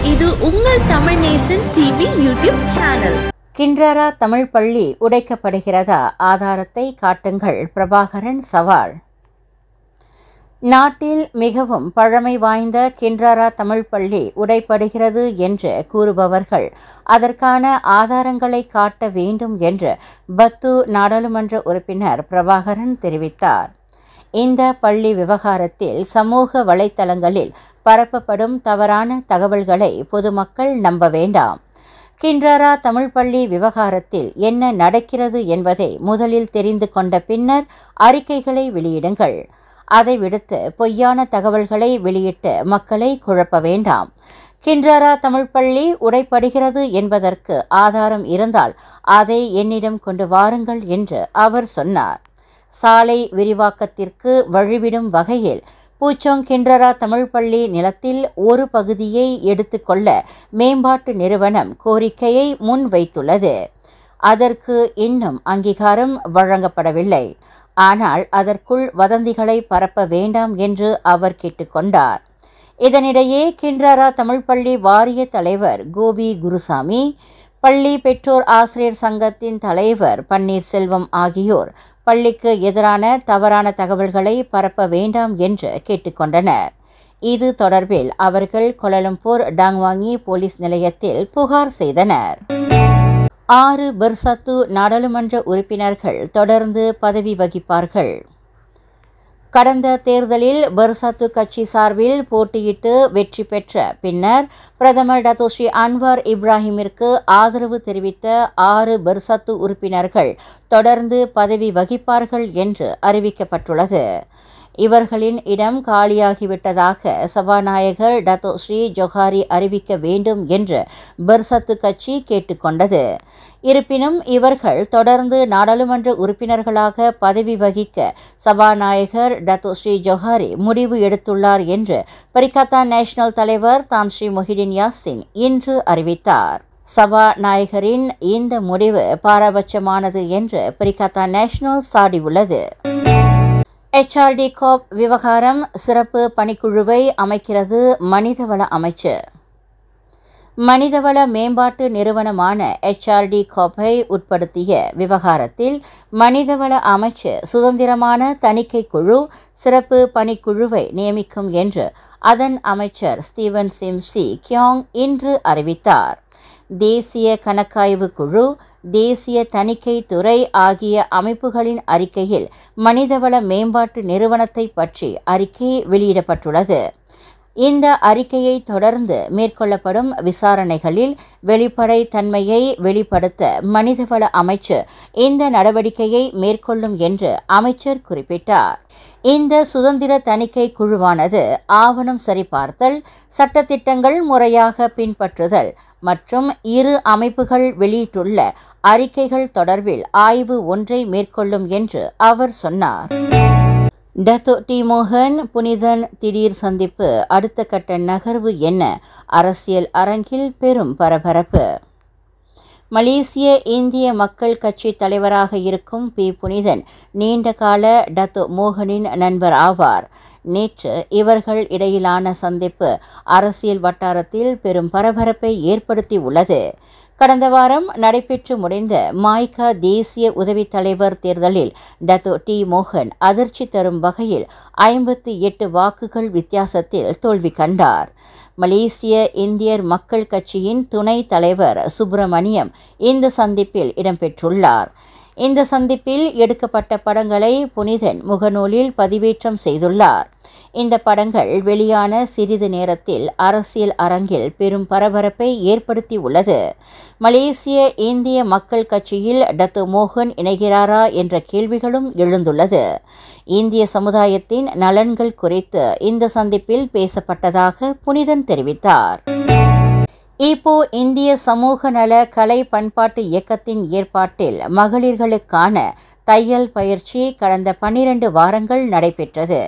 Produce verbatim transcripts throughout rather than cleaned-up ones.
இது உங்கள் Tamil Nesan TV YouTube channel. Kinrara Tamil பள்ளி உடைக்கப்படுகிறதா? ஆதாரத்தை காட்டுங்கள். பிரபாகரன் சவால். நாட்டில் மிகவும் பழமை வாய்ந்த கிண்ட்ராரா தமிழ் பள்ளி உடைப்படுகிறது என்று கூறுபவர்கள் அதற்கான ஆதாரங்களை காட்ட வேண்டும் என்று பத்து நாடாளுமன்ற உறுப்பினர் பிரபாகரன் தெரிவித்தார். இந்த பள்ளி விவகாரத்தில் சமூக வலைத்தளங்களில் பரப்பப்படும் தவறான தகவல்களை பொதுமக்கள் நம்ப வேண்டாம். கிண்ட்ராரா தமிழ் பள்ளி விவகாரத்தில் என்ன நடக்கிறது என்பதை முதலில் தெரிந்து கொண்ட பின்னர் அறிக்கைகளை வெளியிடுங்கள். அதை விடுத்து பொய்யான தகவல்களை வெளியிட்டு மக்களை குழப்ப வேண்டாம். கிண்ட்ராரா தமிழ் பள்ளி உடைப்படுகிறது என்பதற்கு ஆதாரம் இருந்தால் அதை என்னிடம் கொண்டு வாருங்கள் என்று அவர் சொன்னார். சாலை விரிவாக்கத்திற்கு வழிவிடும் வகையில் பூச்சோங் கிண்ட்ராரா தமிழ் பள்ளி நிலத்தில் ஒரு பகுதியை எடுத்துக்கொள்ள மேம்பாட்டு நிறுவனம் கோரிக்கையை முன்வைத்துள்ளது. அதற்கு இன்னும் அங்கீகாரம் வழங்கப்படவில்லை. ஆனால் அதற்குள் வதந்திகளை பரப்ப வேண்டாம் என்று அவர் கேட்டுக்கொண்டார். இதனிடையே கிண்ட்ராரா தமிழ் பள்ளி வாரிய தலைவர் கோபி குருசாமி, பள்ளி பெற்றோர் ஆசிரியர் சங்கத்தின் தலைவர் பன்னீர்செல்வம் ஆகியோர் பள்ளிக்கு எதிரான தவறான தகவல்களை பரப்ப வேண்டாம் என்று கேட்டுக்கொண்டனர். இது தொடர்பில் அவர்கள் கோலாலம்பூர் டாங்வாங்கி போலீஸ் நிலையத்தில் புகார் செய்தனர். ஆறு பெர்சத்து நாடாளுமன்ற உறுப்பினர்கள் தொடர்ந்து பதவி வகிப்பார்கள். கடந்த தேர்தலில் பெர்சத்து கட்சி சார்பில் போட்டியிட்டு வெற்றி பெற்ற பின்னர் பிரதமர் டத்தோஸ்ரீ அன்வார் இப்ராஹிமிற்கு ஆதரவு தெரிவித்த ஆறு பெர்சத்து உறுப்பினர்கள் தொடர்ந்து பதவி வகிப்பார்கள் என்று அறிவிக்கப்பட்டுள்ளது. இவர்களின் இடம் காலியாகிவிட்டதாக சபாநாயகர் டத்தோஸ்ரீ ஜொஹாரி அறிவிக்க வேண்டும் என்று பெர்சத்து கட்சி கேட்டுக்கொண்டது. இருப்பினும் இவர்கள் தொடர்ந்து நாடாளுமன்ற உறுப்பினர்களாக பதவி வகிக்க சபாநாயகர் டத்தோஸ்ரீ ஜொஹாரி முடிவு எடுத்துள்ளார் என்று பரிகத்தா நேஷனல் தலைவர் தான் ஸ்ரீ மொஹிடின் யாசின் இன்று அறிவித்தார். சபாநாயகரின் இந்த முடிவு பாரபட்சமானது என்று பரிகத்தா நேஷனல் சாடியுள்ளது. எச் ஆர் டி கோப் விவகாரம் சிறப்பு பணிக்குழுவை அமைக்கிறது மனிதவள அமைச்சு. மனிதவள மேம்பாட்டு நிறுவனமான எச் ஆர் டி கோப்பை உட்படுத்திய விவகாரத்தில் மனிதவள அமைச்சு சுதந்திரமான தணிக்கை குழு சிறப்பு பணிக்குழுவை நியமிக்கும் என்று அதன் அமைச்சர் ஸ்டீவன் சிம்சி கியோங் இன்று அறிவித்தார். தேசிய கணக்காய்வு குழு, தேசிய தணிக்கை துறை ஆகிய அமைப்புகளின் அறிக்கையில் மனிதவள மேம்பாட்டு நிறுவனத்தை பற்றி அறிக்கை வெளியிடப்பட்டுள்ளது. இந்த அறிக்கையை தொடர்ந்து மேற்கொள்ளப்படும் விசாரணைகளில் வெளிப்படை தன்மையை வெளிப்படுத்த மனிதவள அமைச்சு இந்த நடவடிக்கையை மேற்கொள்ளும் என்று அமைச்சர் குறிப்பிட்டார். இந்த சுதந்திர தணிக்கை குழுவானது ஆவணம் சரிபார்த்தல், சட்டத்திட்டங்கள் முறையாக பின்பற்றுதல் மற்றும் இரு அமைப்புகள் வெளியிட்டுள்ள அறிக்கைகள் தொடர்பில் ஆய்வு ஒன்றை மேற்கொள்ளும் என்று அவர் சொன்னார். டத்தோ டி மோகன் புனிதன் திடீர் சந்திப்பு அடுத்த கட்ட நகர்வு என்ன? அரசியல் அரங்கில் பெரும் பரபரப்பு. மலேசிய இந்திய மக்கள் கட்சி தலைவராக இருக்கும் பி புனிதன் நீண்டகால டத்தோ மோகனின் நண்பர் ஆவார். நேற்று இவர்கள் இடையிலான சந்திப்பு அரசியல் வட்டாரத்தில் பெரும் பரபரப்பை ஏற்படுத்தி உள்ளது. கடந்த வாரம் நடைபெற்று முடிந்த மாய்கா தேசிய உதவித் தலைவர் தேர்தலில் டத்தோ டி மோகன் அதிர்ச்சி தரும் வகையில் ஐம்பத்தி எட்டு வாக்குகள் வித்தியாசத்தில் தோல்வி கண்டார். மலேசிய இந்தியர் மக்கள் கட்சியின் துணை தலைவர் சுப்பிரமணியம் இந்த சந்திப்பில் இடம்பெற்றுள்ளார். இந்த சந்திப்பில் எடுக்கப்பட்ட படங்களை புனிதன் முகநூலில் பதிவேற்றம் செய்துள்ளார். இந்த படங்கள் வெளியான சிறிது நேரத்தில் அரசியல் அரங்கில் பெரும் பரபரப்பை ஏற்படுத்தி உள்ளது. மலேசிய இந்திய மக்கள் கட்சியில் டத்தோ மோகன் இணைகிறாரா என்ற கேள்விகளும் எழுந்துள்ளது. இந்திய சமுதாயத்தின் நலன்கள் குறித்து இந்த சந்திப்பில் பேசப்பட்டதாக புனிதன் தெரிவித்தார். இப்போ இந்திய சமூக நல கலை பண்பாட்டு இயக்கத்தின் ஏற்பாட்டில் மகளிர்களுக்கான தையல் பயிற்சி கடந்த பன்னிரண்டு வாரங்கள் நடைபெற்றது.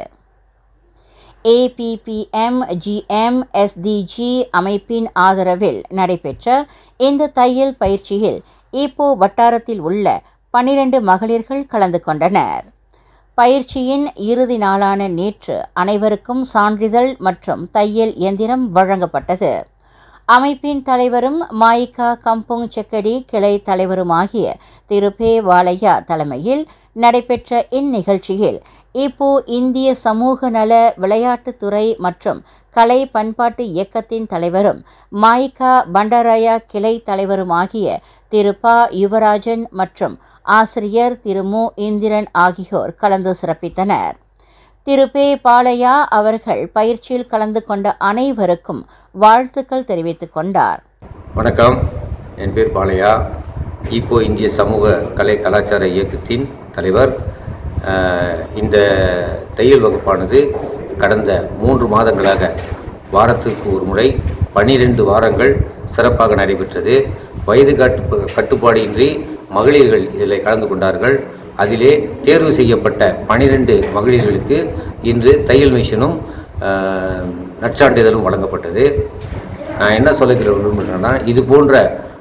A P P M G M S D G அமைப்பின் ஆதரவில் நடைபெற்ற இந்த தையல் பயிற்சியில் இப்போ வட்டாரத்தில் உள்ள பன்னிரண்டு மகளிர்கள் கலந்து கொண்டனர். பயிற்சியின் இறுதி நாளான நேற்று அனைவருக்கும் சான்றிதழ் மற்றும் தையல் இயந்திரம் வழங்கப்பட்டது. அமைப்பின் தலைவரும் மாயிகா கம்புங் செக்கடி கிளை தலைவருமாகிய திரு பே வாலையா தலைமையில் நடைபெற்ற இந்நிகழ்ச்சியில் இப்போ இந்திய சமூக நல விளையாட்டுத்துறை மற்றும் கலை பண்பாட்டு இயக்கத்தின் தலைவரும் மாயிகா பண்டராயா கிளை தலைவருமாகிய திரு ப யுவராஜன் மற்றும் ஆசிரியர் திரு மு இந்திரன் ஆகியோர் கலந்து சிறப்பித்தனர். திரு பே பாலையா அவர்கள் பயிற்சியில் கலந்து கொண்ட அனைவருக்கும் வாழ்த்துக்கள் தெரிவித்துக் கொண்டார். வணக்கம், என் பேர் பாலையா. இப்போ இந்திய சமூக கலை கலாச்சார இயக்கத்தின் தலைவர். இந்த தையல் வகுப்பானது கடந்த மூன்று மாதங்களாக வாரத்திற்கு ஒரு முறை பனிரெண்டு வாரங்கள் சிறப்பாக நடைபெற்றது. வயது கட்டு கட்டுப்பாடு இன்றி மகளிர்கள் இதில் கலந்து கொண்டார்கள். அதிலே தேர்வு செய்யப்பட்ட பனிரெண்டு மகளிர்களுக்கு இன்று தையல் மிஷினும் நற்சான்றிதழும் வழங்கப்பட்டது. நான் என்ன சொல்ல விரும்புகிறேன்னா, இது போன்ற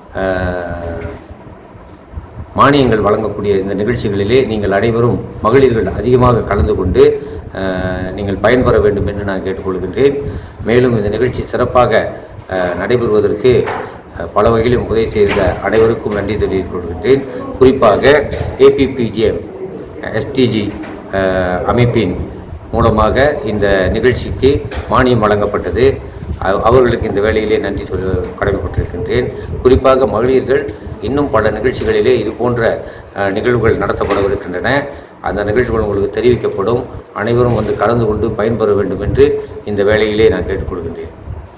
மானியங்கள் வழங்கக்கூடிய இந்த நிகழ்ச்சிகளிலே நீங்கள் அனைவரும் மகளிர்கள் அதிகமாக கலந்து கொண்டு நீங்கள் பயன்பெற வேண்டும் என்று நான் கேட்டுக்கொள்கின்றேன். மேலும் இந்த நிகழ்ச்சி சிறப்பாக நடைபெறுவதற்கு பல வகையிலும் உதவி செய்த அனைவருக்கும் நன்றி தெரிவித்துக் கொள்கின்றேன். குறிப்பாக ஏபிபிஜிஎம் எஸ்டிஜி அமைப்பின் மூலமாக இந்த நிகழ்ச்சிக்கு மானியம் வழங்கப்பட்டது. அவர்களுக்கு இந்த வேளையிலே நன்றி சொல்ல கடமைப்பட்டிருக்கின்றேன். குறிப்பாக மகளிர்கள் இன்னும் பல நிகழ்ச்சிகளிலே இது போன்ற நிகழ்வுகள் நடத்தப்படவிருக்கின்றன. அந்த நிகழ்ச்சிகள் உங்களுக்கு தெரிவிக்கப்படும். அனைவரும் வந்து கலந்து கொண்டு பயன்பெற வேண்டும் என்று இந்த வேளையிலே நான் கேட்டுக்கொள்கின்றேன்.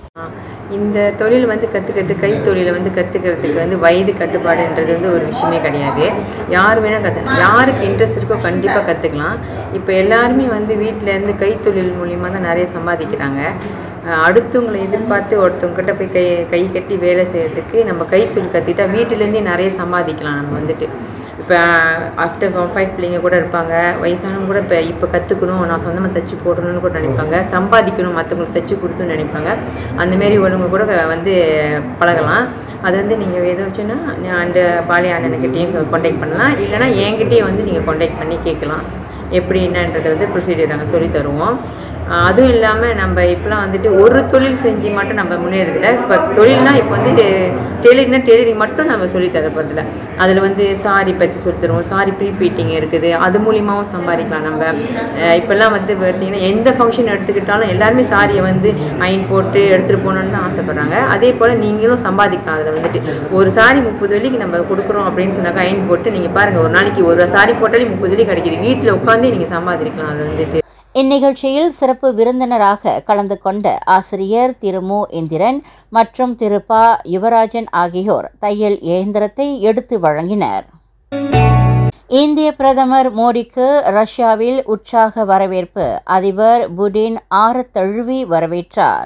இந்த தொழில் வந்து கற்றுக்கிறது, கைத்தொழிலை வந்து கற்றுக்கிறதுக்கு வந்து வயது கட்டுப்பாடுன்றது வந்து ஒரு விஷயமே கிடையாது. யார் வேணால் கற்றுக்கலாம். யாருக்கு இன்ட்ரெஸ்ட் இருக்கோ கண்டிப்பாக கற்றுக்கலாம். இப்போ எல்லாருமே வந்து வீட்டிலேருந்து கைத்தொழில் மூலிமா தான் நிறைய சம்பாதிக்கிறாங்க. அடுத்தவங்களை எதிர்பார்த்து ஒருத்தவங்ககிட்ட போய் கை கை கட்டி வேலை செய்கிறதுக்கு நம்ம கைத்தொழில் கற்றுக்கிட்டா வீட்டிலேருந்தே நிறைய சம்பாதிக்கலாம். நம்ம வந்துட்டு இப்போ ஆஃப்டர் ஃபைவ் பிள்ளைங்க கூட இருப்பாங்க, வயசானவங்க கூட இப்போ இப்போ கற்றுக்கணும், நான் சொந்தமாக தைச்சி போடணும்னு கூட நினைப்பாங்க, சம்பாதிக்கணும், மற்றவங்களுக்கு தைச்சி கொடுத்துன்னு நினைப்பாங்க. அந்தமாரி உள்ளவங்க கூட வந்து பழகலாம். அது வந்து நீங்கள் எதை வச்சுன்னா அந்த பாலிய அண்ணனுக்கிட்டேயும் கான்டாக்ட் பண்ணலாம், இல்லைனா என்கிட்டேயும் வந்து நீங்கள் கான்டாக்ட் பண்ணி கேட்கலாம். எப்படி என்னன்றதை வந்து ப்ரொசீஜர் நாங்கள் சொல்லி தருவோம். அதுவும் இல்லாமல் நம்ம இப்போலாம் வந்துட்டு ஒரு தொழில் செஞ்சு மட்டும் நம்ம முன்னேறதில்லை. இப்போ தொழில்னால் இப்போ வந்து டெய்லரிங்னா டெய்லரிங் மட்டும் நம்ம சொல்லி தரப்படுறதில்ல. அதில் வந்து சாரி பற்றி சொல்லி தருவோம். சாரி ப்ரீபீட்டிங் இருக்குது, அது மூலியமாகவும் சம்பாதிக்கலாம். நம்ம இப்போல்லாம் வந்து பார்த்திங்கன்னா எந்த ஃபங்க்ஷன் எடுத்துக்கிட்டாலும் எல்லாருமே சாரியை வந்து அயன் போட்டு எடுத்துகிட்டு போகணுன்னு தான் ஆசைப்பட்றாங்க. அதே போல் நீங்களும் சம்பாதிக்கலாம். அதில் வந்துட்டு ஒரு சாரி முப்பது வெள்ளிக்கு நம்ம கொடுக்குறோம் அப்படின்னு சொன்னாக்கா அயன் போட்டு நீங்கள் பாருங்கள், ஒரு நாளைக்கு ஒரு சாரி போட்டாலே முப்பது வெள்ளி கிடைக்கிது. வீட்டில் உட்காந்து நீங்கள் சம்பாதிக்கலாம். அது வந்துட்டு இந்நிகழ்ச்சியில் சிறப்பு விருந்தினராக கலந்து கொண்ட ஆசிரியர் திரு மு இந்திரன் மற்றும் திரு ப யுவராஜன் ஆகியோர் தையல் இயந்திரத்தை எடுத்து வழங்கினர். இந்திய பிரதமர் மோடிக்கு ரஷ்யாவில் உற்சாக வரவேற்பு. அதிபர் புடின் ஆறத் தழுவி வரவேற்றார்.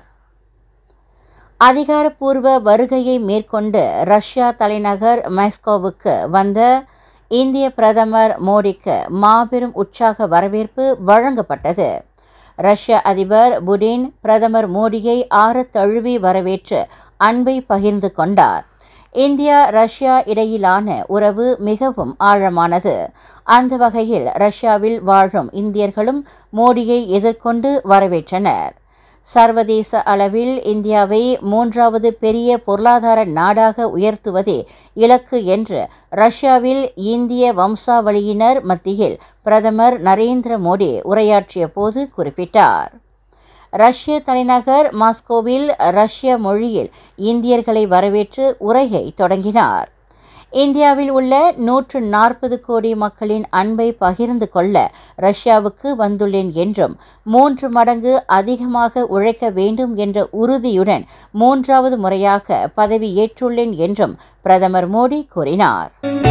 அதிகாரப்பூர்வ வருகையை மேற்கொண்டு ரஷ்யா தலைநகர் மாஸ்கோவுக்கு வந்த இந்திய பிரதமர் மோடிக்கு மாபெரும் உற்சாக வரவேற்பு வழங்கப்பட்டது. ரஷ்ய அதிபர் புடின் பிரதமர் மோடியை ஆறத் தழுவி வரவேற்று அன்பை பகிர்ந்து கொண்டார். இந்தியா ரஷ்யா இடையிலான உறவு மிகவும் ஆழமானது. அந்த வகையில் ரஷ்யாவில் வாழும் இந்தியர்களும் மோடியை எதிர்கொண்டு வரவேற்றனர். சர்வதேச அளவில் இந்தியாவை மூன்றாவது பெரிய பொருளாதார நாடாக உயர்த்துவதே இலக்கு என்று ரஷ்யாவில் இந்திய வம்சாவளியினர் மத்தியில் பிரதமர் நரேந்திர மோடி உரையாற்றிய போது குறிப்பிட்டார். ரஷ்ய தலைநகர் மாஸ்கோவில் ரஷ்ய மொழியில் இந்தியர்களை வரவேற்று உரையை தொடங்கினார். இந்தியாவில் உள்ள நூற்று நாற்பது கோடி மக்களின் அன்பை பகிர்ந்து கொள்ள ரஷ்யாவுக்கு வந்துள்ளேன் என்றும் மூன்று மடங்கு அதிகமாக உழைக்க வேண்டும் என்ற உறுதியுடன் மூன்றாவது முறையாக பதவி ஏற்றுள்ளேன் என்றும் பிரதமர் மோடி கூறினார்.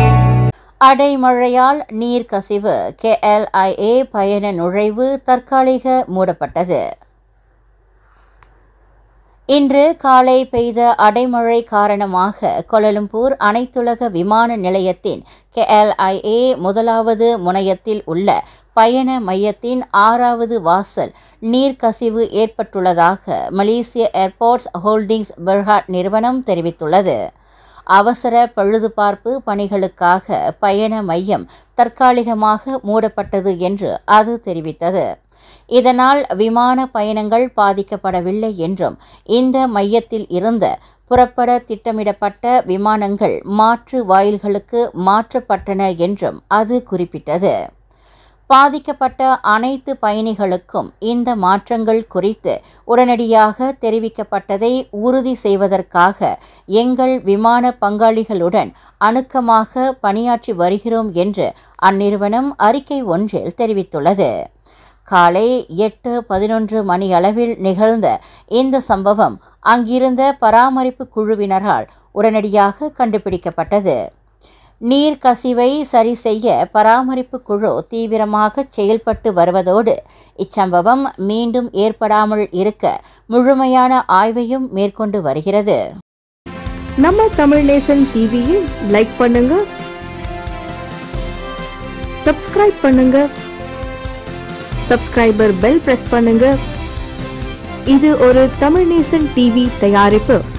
அடைமழையால் நீர் கசிவு. கே எல் ஐ ஏ பயண நுழைவு தற்காலிக மூடப்பட்டது. இன்று காலை பெய்த அடைமழை காரணமாக கோலாலம்பூர் அனைத்துலக விமான நிலையத்தின் கே எல் ஐ ஏ முதலாவது முனையத்தில் உள்ள பயண மையத்தின் ஆறாவது வாசல் நீர்க்கசிவு ஏற்பட்டுள்ளதாக மலேசிய ஏர்போர்ட்ஸ் ஹோல்டிங்ஸ் பெர்ஹாட் நிறுவனம் தெரிவித்துள்ளது. அவசர பழுதுபார்ப்பு பணிகளுக்காக பயண மையம் தற்காலிகமாக மூடப்பட்டது என்று அது தெரிவித்தது. இதனால் விமான பயணங்கள் பாதிக்கப்படவில்லை என்றும் இந்த மையத்தில் இருந்த புறப்பட திட்டமிடப்பட்ட விமானங்கள் மாற்று வாயில்களுக்கு மாற்றப்பட்டன என்றும் அது குறிப்பிட்டது. பாதிக்கப்பட்ட அனைத்து பயணிகளுக்கும் இந்த மாற்றங்கள் குறித்து உடனடியாக தெரிவிக்கப்பட்டதை உறுதி செய்வதற்காக எங்கள் விமான பங்காளிகளுடன் அணுக்கமாக பணியாற்றி வருகிறோம் என்று அந்நிறுவனம் அறிக்கை ஒன்றில் தெரிவித்துள்ளது. காலை எட்டு பதினொன்று மணியளவில் நிகழ்ந்த இந்த சம்பவம் அங்கிருந்த பராமரிப்பு குழுவினரால் உடனடியாக கண்டுபிடிக்கப்பட்டது. நீர் கசிவை சரி செய்ய பராமரிப்பு குழு தீவிரமாக செயல்பட்டு வருவதோடு இச்சம்பவம் மீண்டும் ஏற்படாமல் இருக்க முழுமையான ஆய்வையும் மேற்கொண்டு வருகிறது. நம்ம தமிழ் நேசன் டிவியை லைக் பண்ணுங்க, சப்ஸ்கிரைப் பண்ணுங்க, சப்ஸ்கிரைபர் பெல் பிரஸ் பண்ணுங்க. இது ஒரு தமிழ் நேசன் டிவி தயாரிப்பு.